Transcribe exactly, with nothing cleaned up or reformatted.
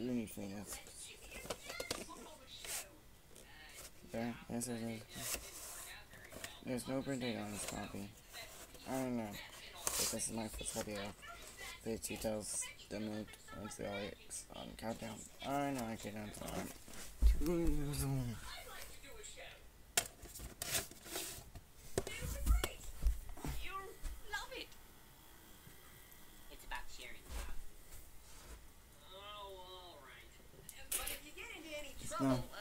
Looney Tunes. There, yes, it is. There's no printing on this copy. I don't know. But this is my first video. The details the move into the Alex on countdown. I know I get into it. Two years old. No.